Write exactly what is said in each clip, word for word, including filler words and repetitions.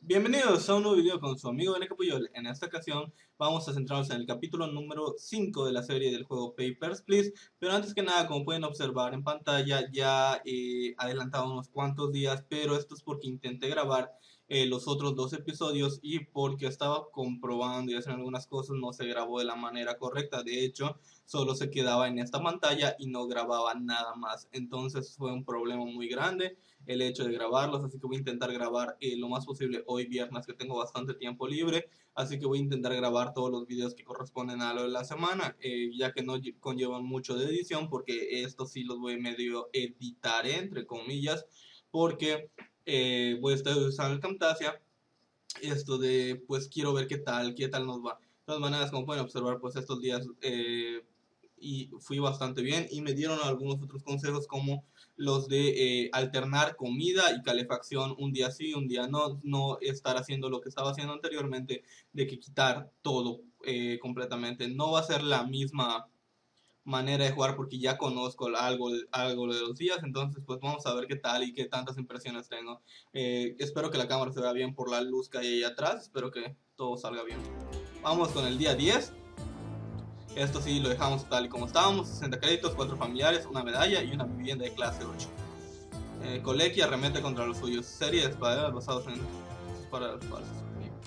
Bienvenidos a un nuevo video con su amigo N K Puyol. En esta ocasión vamos a centrarnos en el capítulo número cinco de la serie del juego Papers, Please. Pero antes que nada, como pueden observar en pantalla, ya he adelantado unos cuantos días, pero esto es porque intenté grabar eh, los otros dos episodios y porque estaba comprobando y haciendo algunas cosas, no se grabó de la manera correcta. De hecho, solo se quedaba en esta pantalla y no grababa nada más. Entonces fue un problema muy grande el hecho de grabarlos, así que voy a intentar grabar eh, lo más posible hoy viernes, que tengo bastante tiempo libre, así que voy a intentar grabar todos los videos que corresponden a lo de la semana, eh, ya que no conllevan mucho de edición, porque estos sí los voy a medio editar, entre comillas, porque eh, voy a estar usando el Camtasia, esto de, pues quiero ver qué tal, qué tal nos va. De todas maneras, como pueden observar, pues estos días eh, y fui bastante bien y me dieron algunos otros consejos como los de eh, alternar comida y calefacción un día sí, un día no, no estar haciendo lo que estaba haciendo anteriormente, de que quitar todo eh, completamente. No va a ser la misma manera de jugar porque ya conozco algo, algo de los días, entonces pues vamos a ver qué tal y qué tantas impresiones tengo. Eh, espero que la cámara se vea bien por la luz que hay ahí atrás, espero que todo salga bien. Vamos con el día diez. Esto sí lo dejamos tal y como estábamos, sesenta créditos, cuatro familiares, una medalla y una vivienda de clase ocho. Eh, Colequi arremete contra los suyos. Serie de espadas basados en espadas falsas.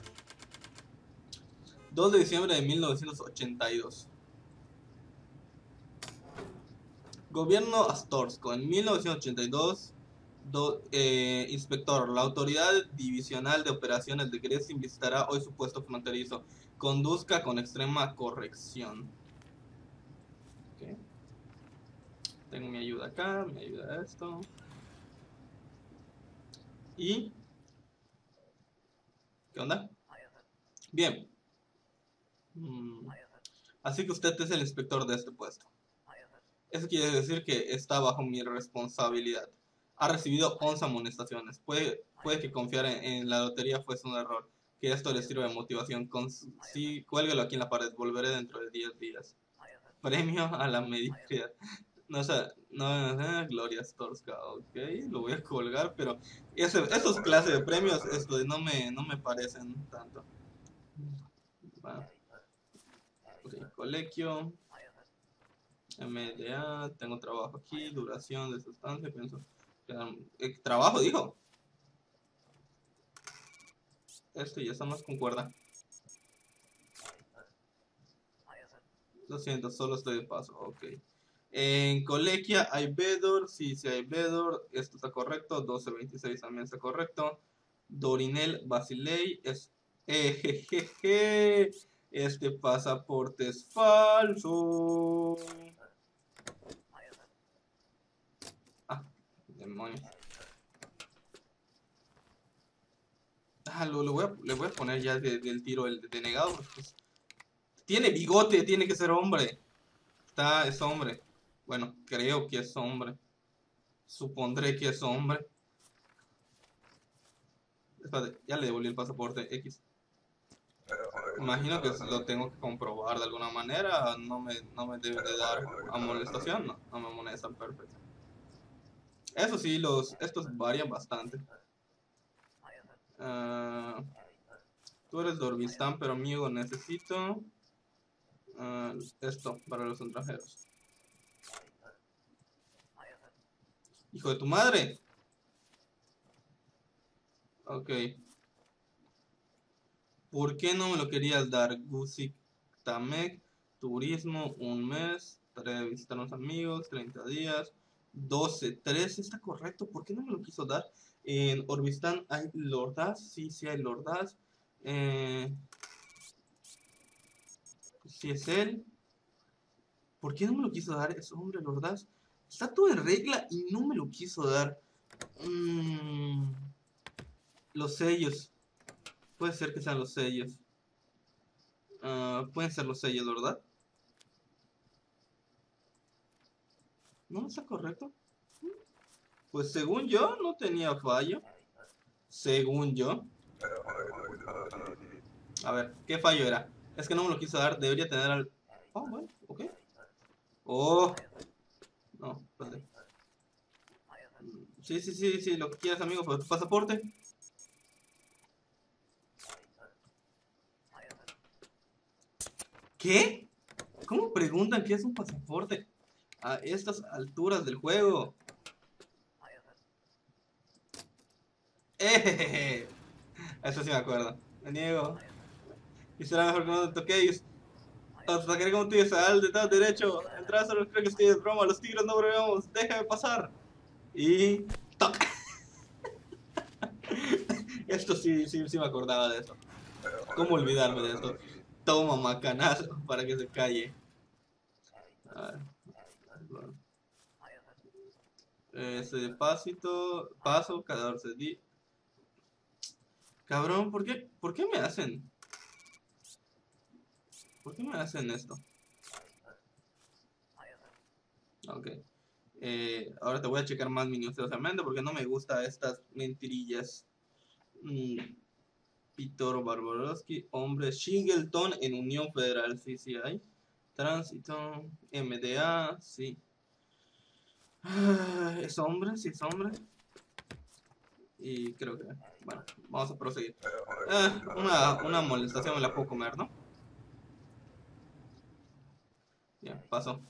dos de diciembre de mil novecientos ochenta y dos. Gobierno Astorsko. En mil novecientos ochenta y dos, do, eh, inspector, la Autoridad Divisional de Operaciones de Grecia visitará hoy su puesto fronterizo. Conduzca con extrema corrección. Okay. Tengo mi ayuda acá, mi ayuda esto. Y... ¿qué onda? Bien. Hmm. Así que usted es el inspector de este puesto. Eso quiere decir que está bajo mi responsabilidad. Ha recibido once amonestaciones. Puede, puede que confiar en, en la lotería fuese un error. Que esto le sirva de motivación. Con, sí, cuélguelo aquí en la pared. Volveré dentro de diez días. Premio a la mediocridad. No, o sea, no, no, Gloria Storska, ok, lo voy a colgar, pero ese, esos clases de premios esto, no, me, no me parecen tanto. Bueno, ok, colegio. M D A, tengo trabajo aquí, duración de sustancia, pienso. Eh, trabajo, dijo. Esto ya está más concuerda. Lo siento, solo estoy de paso, ok. En Colequia hay Vedor, sí, sí hay Vedor, esto está correcto, doce veintiséis también está correcto. Dorinel Basilei, es... Ejejeje, este pasaporte es falso. Ah, demonios. Ah, lo, lo voy a, le voy a poner ya de- del tiro el denegado. Pues, tiene bigote, tiene que ser hombre. Está, es hombre. Bueno, creo que es hombre. Supondré que es hombre. Espérate, ya le devolví el pasaporte X. Imagino que lo tengo que comprobar de alguna manera. No me, no me debe de dar amonestación. No, no me amonestan, perfecto. Eso sí, los, estos varían bastante. Uh, tú eres Dorbistán, pero amigo, necesito uh, esto para los extranjeros. Hijo de tu madre. Ok. ¿Por qué no me lo querías dar? Gusik Tamek, turismo, un mes, tarea de visitar a unos amigos, treinta días, doce, trece, está correcto. ¿Por qué no me lo quiso dar? En Orbistán hay Lordaz, sí, sí hay Lordaz. Eh, sí es él. ¿Por qué no me lo quiso dar? Es hombre Lordaz. Está todo en regla y no me lo quiso dar. Mm, los sellos. Puede ser que sean los sellos. Uh, pueden ser los sellos, ¿verdad? ¿No está correcto? Pues según yo, no tenía fallo. Según yo. A ver, ¿qué fallo era? Es que no me lo quiso dar, debería tener al... Oh, bueno, ok. Oh, no, espérate. Sí, sí, sí, sí, lo que quieras, amigo, pero tu pasaporte. ¿Qué? ¿Cómo preguntan qué es un pasaporte a estas alturas del juego? ¡Eh! Eso sí me acuerdo. Me niego. Y será mejor que no te toquéis. Os atacaré como tigres al de tal derecho. Entrad, solo creo que estoy de broma. Los tigres no bromamos. Déjame pasar. Y... ¡toc! Esto sí, sí, sí me acordaba de eso. ¿Cómo olvidarme de esto? Toma macanazo para que se calle. A ver. Bueno. Ese pasito, paso, catorce días. Cabrón, ¿por qué, ¿por qué me hacen? ¿Por qué me hacen esto? Ok. Eh, ahora te voy a checar más minuciosamente porque no me gusta estas mentirillas. Mm, Pitor Barbaroski, hombre, Shingleton en Unión Federal, sí, sí hay. Tránsito, M D A, sí. Ah, ¿es hombre? Sí, es hombre. Y creo que, bueno, vamos a proseguir. Ah, una, una molestación me la puedo comer, ¿no? Bien, paso.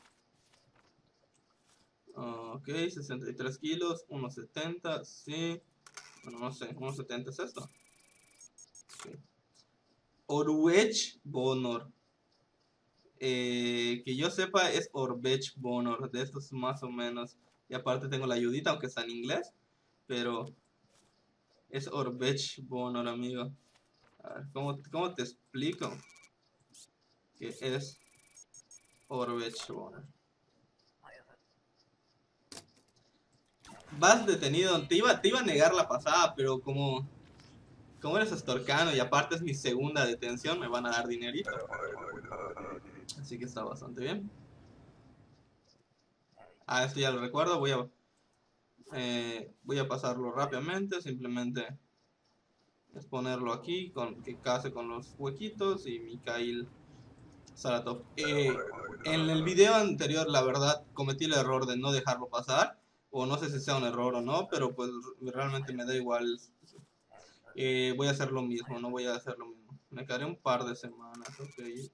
Ok, sesenta y tres kilos, uno setenta, sí. Bueno, no sé, uno setenta es esto. Okay. Orwech Bonor. Eh, que yo sepa es Orbech Bonor, de estos más o menos. Y aparte tengo la ayudita, aunque está en inglés. Pero es Orbech Bonor, amigo. A ver, ¿cómo, cómo te explico? Que es Orbech Bonor. Vas detenido, te iba, te iba a negar la pasada, pero como, como eres estorcano y aparte es mi segunda detención, me van a dar dinerito. Así que está bastante bien. Ah, esto ya lo recuerdo, voy a, eh, voy a pasarlo rápidamente, simplemente es ponerlo aquí, con, que case con los huequitos y Mikhail Saratov. Eh, en el video anterior, la verdad, cometí el error de no dejarlo pasar, o no sé si sea un error o no, pero pues realmente me da igual. Eh, voy a hacer lo mismo, no voy a hacer lo mismo. Me quedaré un par de semanas, ok.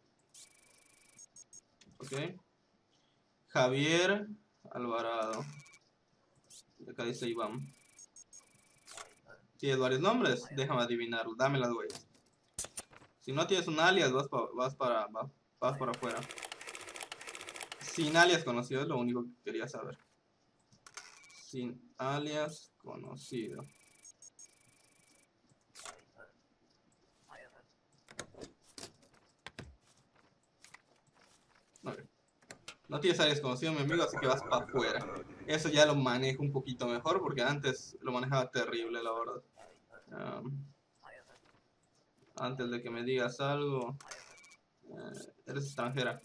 Ok. Javier Alvarado. Acá dice Iván. ¿Tienes varios nombres? Déjame adivinarlo, dame las huellas. Si no tienes un alias, vas, pa, vas para vas, vas para afuera. Sin alias conocido es lo único que quería saber. Sin alias conocido. Okay. No tienes alias conocido, mi amigo, así que vas para afuera. Eso ya lo manejo un poquito mejor porque antes lo manejaba terrible, la verdad. Um, antes de que me digas algo, eh, eres extranjera.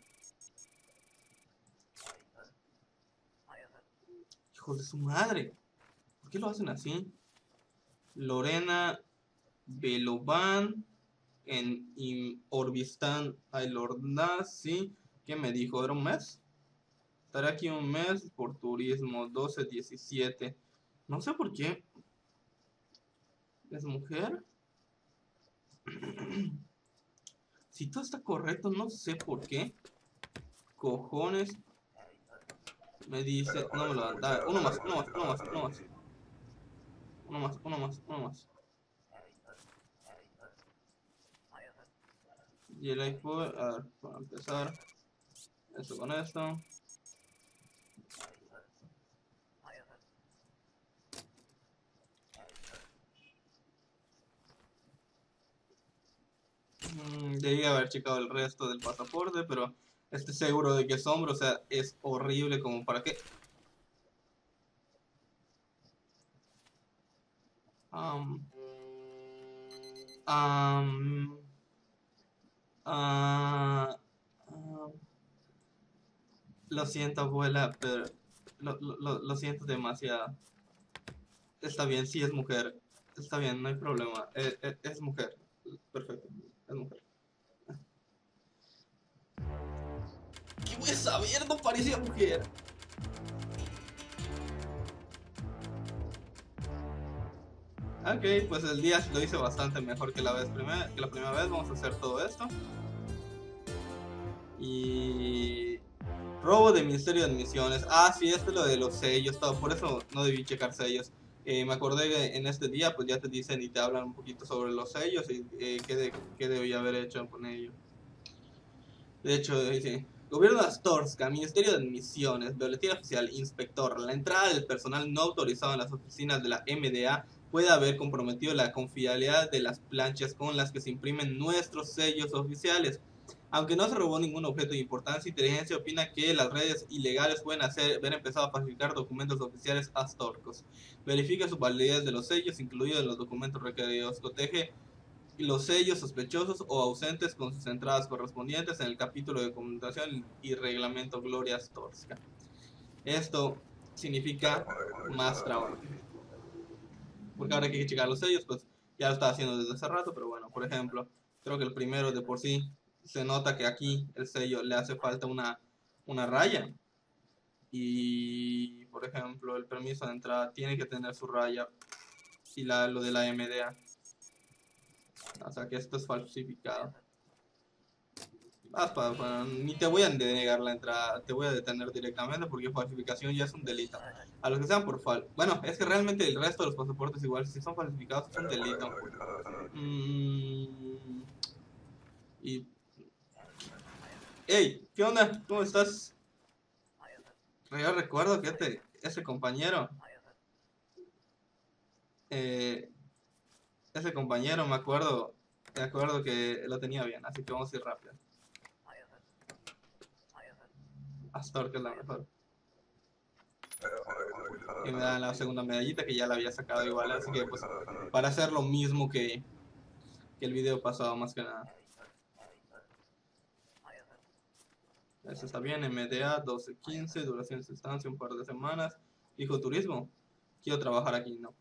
Hijos de su madre. ¿Por qué lo hacen así? Lorena Beloban en Orbistán Aylordaz, sí. ¿Qué me dijo? ¿Era un mes? Estaré aquí un mes por turismo, doce diecisiete. No sé por qué. ¿Es mujer? Si todo está correcto, no sé por qué. Cojones. Me dice. No me lo dan. Dale, uno más, uno más, uno más, uno más. Uno más, uno más, uno más. Y el iPhone. A ver, para empezar. Eso con esto. Debí haber checado el resto del pasaporte, pero estoy seguro de que es hombre, o sea, es horrible como para qué. Um, um, uh, uh, lo siento, abuela, pero lo, lo, lo siento demasiado. Está bien, sí es mujer. Está bien, no hay problema. Es, es, es mujer. Perfecto, es mujer. ¿Qué voy a saber? No parecía mujer. Ok, pues el día lo hice bastante mejor que la vez primera, que la primera vez. Vamos a hacer todo esto. Y robo de Ministerio de Admisiones. Ah, sí, este es lo de los sellos, todo. Por eso no debí checar sellos. Eh, me acordé que en este día, pues ya te dicen y te hablan un poquito sobre los sellos y eh, qué, de, qué debía haber hecho con ellos. De hecho, dice, Gobierno de Astorska, Ministerio de Admisiones, Boletín Oficial, Inspector. La entrada del personal no autorizado en las oficinas de la M D A puede haber comprometido la confiabilidad de las planchas con las que se imprimen nuestros sellos oficiales. Aunque no se robó ningún objeto de importancia, Inteligencia opina que las redes ilegales pueden hacer, haber empezado a falsificar documentos oficiales astorcos. Verifica su validez de los sellos, incluidos los documentos requeridos. Coteje los sellos sospechosos o ausentes con sus entradas correspondientes en el capítulo de comunicación y reglamento Gloria Astorska. Esto significa más trabajo. Porque ahora hay que checar los sellos, pues ya lo estaba haciendo desde hace rato, pero bueno, por ejemplo, creo que el primero de por sí se nota que aquí el sello le hace falta una, una raya. Y, por ejemplo, el permiso de entrada tiene que tener su raya y la, lo de la M D A. O sea que esto es falsificado. Vas pa, pa, ni te voy a denegar la entrada, te voy a detener directamente porque falsificación ya es un delito. A los que sean por fal... Bueno, es que realmente el resto de los pasaportes igual, si son falsificados es un delito. Mm, y... Hey, ¿qué onda? ¿Cómo estás? Yo recuerdo que este, ese compañero... Eh, ese compañero, me acuerdo... Me acuerdo que lo tenía bien, así que vamos a ir rápido. Astor, que es la mejor. Que me dan la segunda medallita que ya la había sacado igual, así que pues para hacer lo mismo que, que el video pasado más que nada. Eso está bien, M D A doce quince, duración de estancia un par de semanas. Fijo turismo, quiero trabajar aquí, no.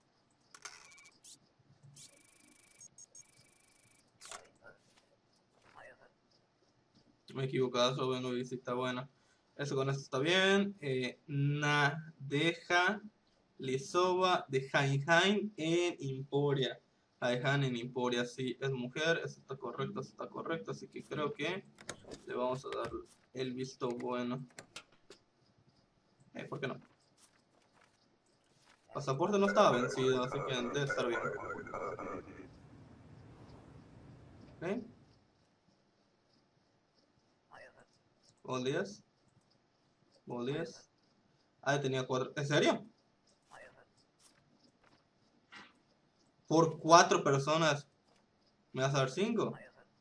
Me he equivocado, solo una visita buena. Eso con esto está bien. Eh, Nadeja Lisova de Jainjain en Emporia. Jainjain en Emporia, sí, es mujer, eso está correcto, eso está correcto, así que creo que le vamos a dar el visto bueno. Eh, ¿por qué no? Pasaporte no estaba vencido, así que debe estar bien. ¿Ok? Buenos días. Buenos días. Ah, tenía cuatro. ¿En serio? Por cuatro personas. ¿Me vas a dar cinco?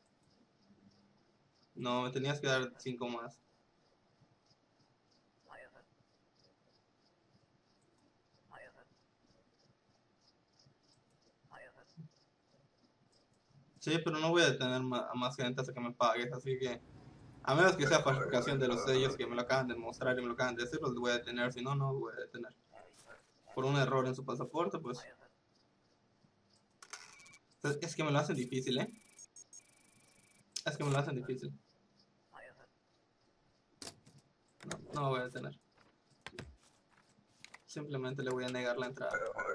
No, me tenías que dar cinco más. Sí, pero no voy a detener a más gente hasta que me pagues, así que... A menos que sea falsificación de los sellos que me lo acaban de mostrar y me lo acaban de decir, los voy a detener, si no, no los voy a detener. Por un error en su pasaporte, pues... Es que me lo hacen difícil, ¿eh? Es que me lo hacen difícil. No, no lo voy a detener. Simplemente le voy a negar la entrada.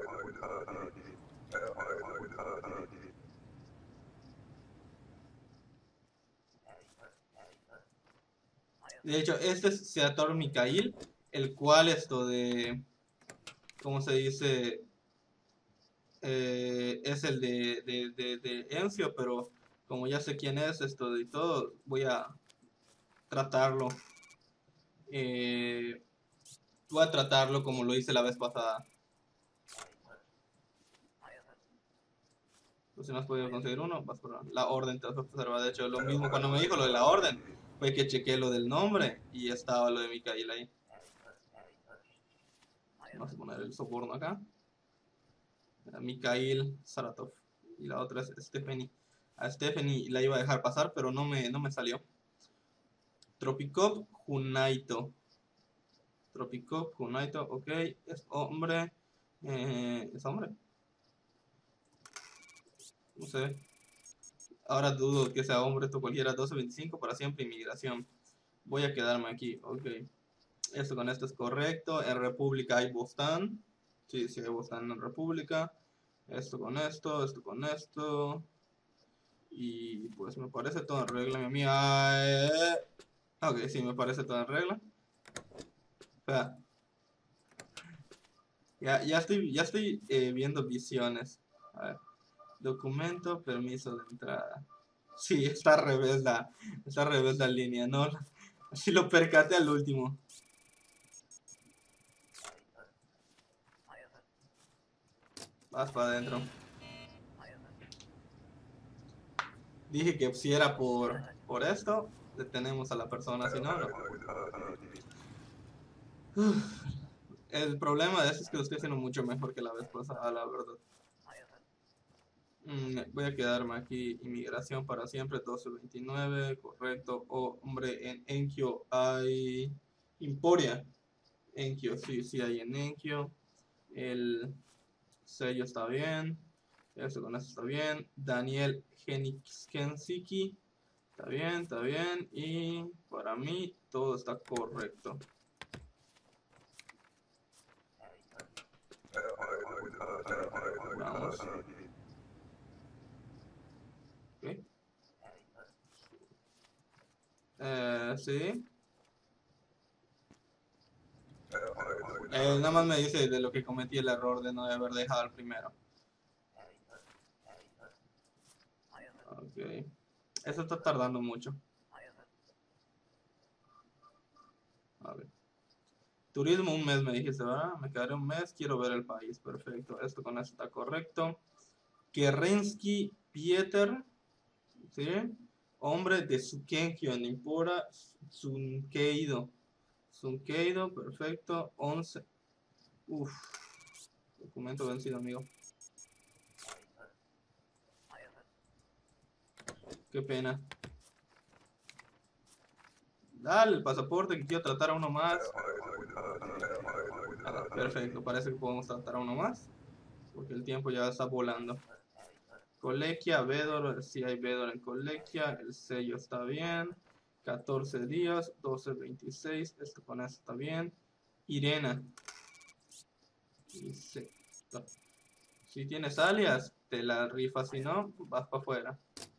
De hecho, este es Seator Mikhail, el cual esto de... ¿Cómo se dice? Eh, es el de, de, de, de Enzio, pero como ya sé quién es esto y todo, voy a tratarlo. Eh, voy a tratarlo como lo hice la vez pasada. Pues si no has podido conseguir uno, vas por la orden, te vas a observar. De hecho, lo mismo cuando me dijo lo de la orden, fue que chequé lo del nombre y estaba lo de Mikhail ahí. Vamos a poner el soborno acá. Mikhail Saratov. Y la otra es Stephanie. A Stephanie la iba a dejar pasar, pero no me, no me salió. Tropikov Junaito. Tropikov Junaito, ok. Es hombre. Eh, ¿Es hombre? No sé. Ahora dudo que sea hombre. Esto cualquiera. doce veinticinco para siempre inmigración. Voy a quedarme aquí, ok. Esto con esto es correcto. En República hay Bostán. Sí, sí hay Bostán en República. Esto con esto, esto con esto. Y pues me parece todo en regla, mi amiga. Ok, sí, me parece todo en regla. Espera. Ya, ya estoy, ya estoy eh, viendo visiones. A ver. Documento, permiso de entrada. Sí, está al revés la, está al revés la línea, ¿no? Así lo percaté al último. Vas para adentro. Dije que si era por, por esto, detenemos a la persona, si no, no. Uf, el problema de esto es que lo estoy haciendo mucho mejor que la vez pasada, la verdad. Mm, voy a quedarme aquí, inmigración para siempre, doce veintinueve, correcto. Oh, hombre, en Enkyo hay Emporia. Enkyo, sí, sí hay en Enkyo. El sello está bien. Eso con eso está bien. Daniel Geniskensiki. Está bien, está bien. Y para mí todo está correcto. Vamos. Okay. Eh, sí. Eh, nada más me dice de lo que cometí el error de no haber dejado el primero. Ok. Eso está tardando mucho. A ver. Turismo un mes me dijiste, ¿verdad? Me quedaré un mes, quiero ver el país. Perfecto. Esto con esto está correcto. Kerensky Pieter. ¿Sí? Hombre de Sukenkyo en Impura. Sunkeido. Sunkeido, perfecto. once. Uf. Documento vencido, amigo. Qué pena. Dale el pasaporte que quiero tratar a uno más. Ah, perfecto, parece que podemos tratar a uno más. Porque el tiempo ya está volando. Colequia, Vedor, si hay Vedor en Colequia. El sello está bien. catorce días, doce veintiséis. Esto con esto está bien. Irena. Dice, si tienes alias, te la rifas. Si no, vas para afuera.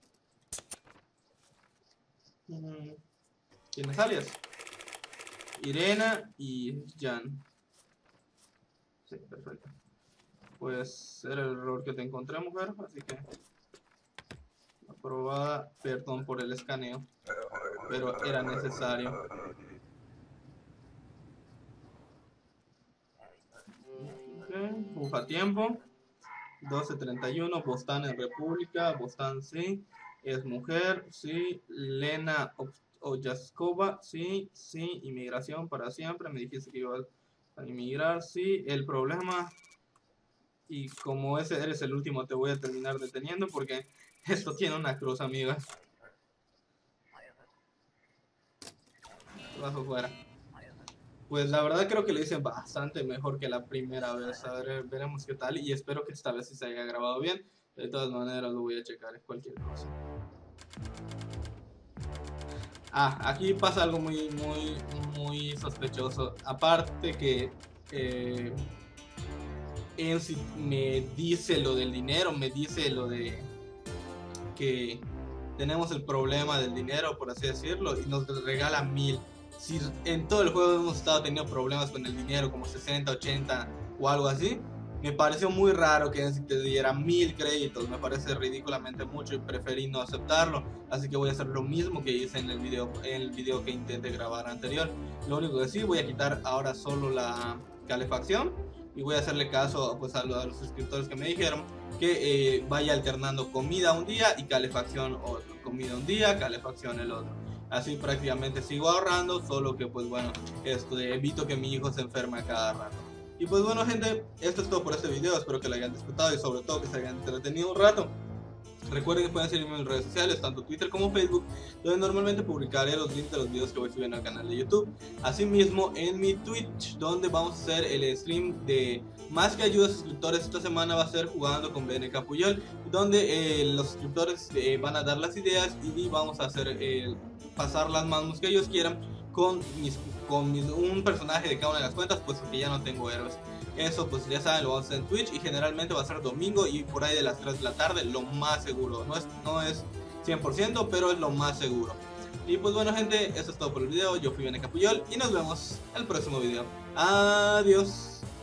¿Tienes alias? Irena y Jan. Sí, perfecto. Pues era el error que te encontré, mujer, así que aprobada. Perdón por el escaneo, pero era necesario. Okay. Ufa tiempo. doce treinta y uno. Bostán en República. Bostán sí. Es mujer, sí. Lena Oyaskova, sí, sí. Inmigración para siempre. Me dijiste que ibas a inmigrar, sí. El problema, y como ese eres el último, te voy a terminar deteniendo porque esto tiene una cruz, amiga. Vas afuera. Pues la verdad creo que lo hice bastante mejor que la primera vez. A ver, veremos qué tal. Y espero que esta vez sí se haya grabado bien. De todas maneras lo voy a checar en cualquier cosa. Ah, aquí pasa algo muy, muy, muy sospechoso. Aparte que eh, Ensi me dice lo del dinero, me dice lo de que tenemos el problema del dinero, por así decirlo, y nos regala mil. Si en todo el juego hemos estado teniendo problemas con el dinero, como sesenta, ochenta o algo así, me pareció muy raro que te diera mil créditos. Me parece ridículamente mucho y preferí no aceptarlo. Así que voy a hacer lo mismo que hice en el video, en el video que intenté grabar anterior. Lo único que sí, voy a quitar ahora solo la calefacción y voy a hacerle caso pues, a, los, a los suscriptores que me dijeron que eh, vaya alternando comida un día y calefacción otro. Comida un día, calefacción el otro. Así prácticamente sigo ahorrando, solo que pues bueno, esto de, evito que mi hijo se enferme a cada rato. Y pues bueno gente, esto es todo por este video, espero que lo hayan disfrutado y sobre todo que se hayan entretenido un rato. Recuerden que pueden seguirme en mis redes sociales, tanto Twitter como Facebook, donde normalmente publicaré los links de los videos que voy subiendo al canal de YouTube. Asimismo en mi Twitch, donde vamos a hacer el stream de Más que ayuda a suscriptores. Esta semana va a ser jugando con B N K Puyol, donde eh, los suscriptores eh, van a dar las ideas y vamos a hacer eh, pasar las manos que ellos quieran con, mis, con mis, un personaje de cada una de las cuentas, pues porque ya no tengo héroes. Eso pues ya saben, lo vamos a hacer en Twitch y generalmente va a ser domingo y por ahí de las tres de la tarde, lo más seguro. No es, no es cien por ciento, pero es lo más seguro. Y pues bueno gente, eso es todo por el video, yo fui Veneca Puyol y nos vemos en el próximo video. Adiós.